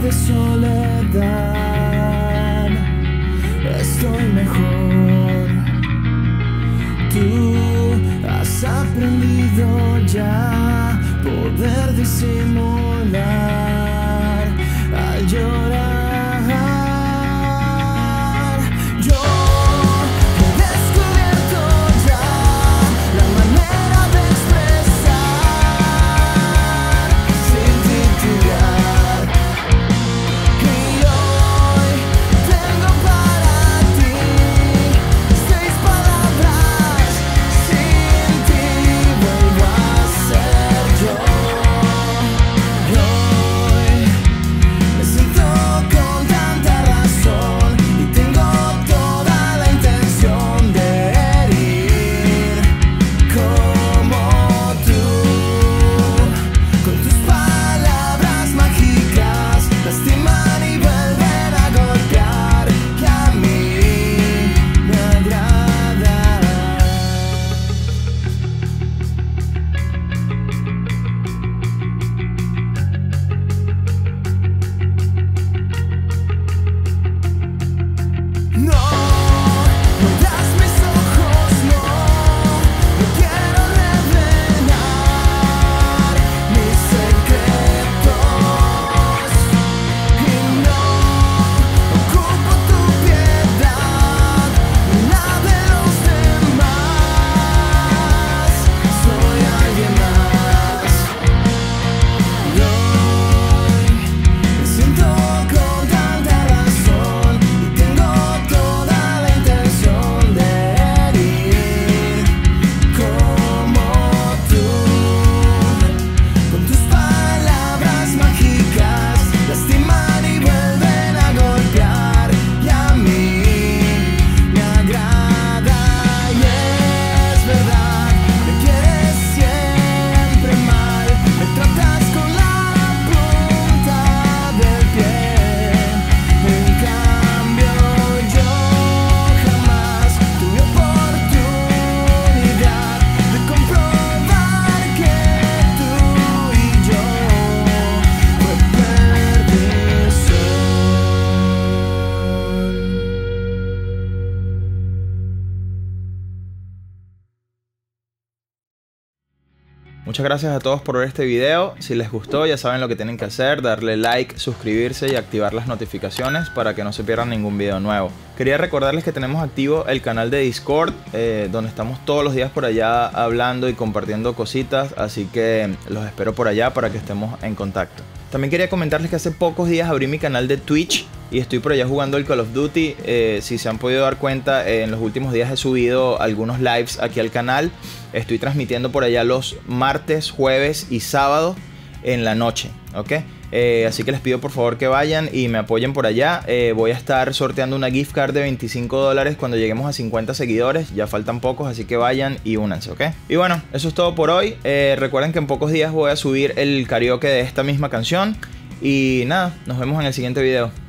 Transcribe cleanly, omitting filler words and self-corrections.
de soledad estoy mejor. Tú has aprendido ya poder disimular al llorar. Yo he descubierto ya la manera de expresar sin titubear. Y hoy tengo para ti 6 palabras. Sin ti vuelvo a ser yo. Y hoy me siento con tanta razón y tengo toda la intención de herir como tú. Con tus palabras mágicas lastiman y vuelven a golpear, que a mí me agrada. No, no das mis ojos, no, no quiero revelar mis secretos. Y no ocupo tu piedad ni la de los demás. Soy alguien más. Y hoy me siento con tanta razón y tengo toda la intención de herir como tú. Con tus palabras mágicas lastiman y vuelven a golpear, y a mí me agrada. Y es verdad, me quieres siempre mal, me tratas con la punta del pie. En cambio yo jamás tuve oportunidad de comprobar que tú y yo fue perdición. Muchas gracias a todos por ver este video. Si les gustó, ya saben lo que tienen que hacer: darle like, suscribirse y activar las notificaciones para que no se pierdan ningún video nuevo. Quería recordarles que tenemos activo el canal de Discord, donde estamos todos los días por allá hablando y compartiendo cositas, así que los espero por allá para que estemos en contacto. También quería comentarles que hace pocos días abrí mi canal de Twitch y estoy por allá jugando el Call of Duty. Si se han podido dar cuenta, en los últimos días he subido algunos lives aquí al canal. Estoy transmitiendo por allá los martes, jueves y sábado en la noche, ¿ok? Así que les pido por favor que vayan y me apoyen por allá. Voy a estar sorteando una gift card de $25 cuando lleguemos a 50 seguidores. Ya faltan pocos, así que vayan y únanse, ¿ok? Y bueno, eso es todo por hoy. Recuerden que en pocos días voy a subir el karaoke de esta misma canción. Y nada, nos vemos en el siguiente video.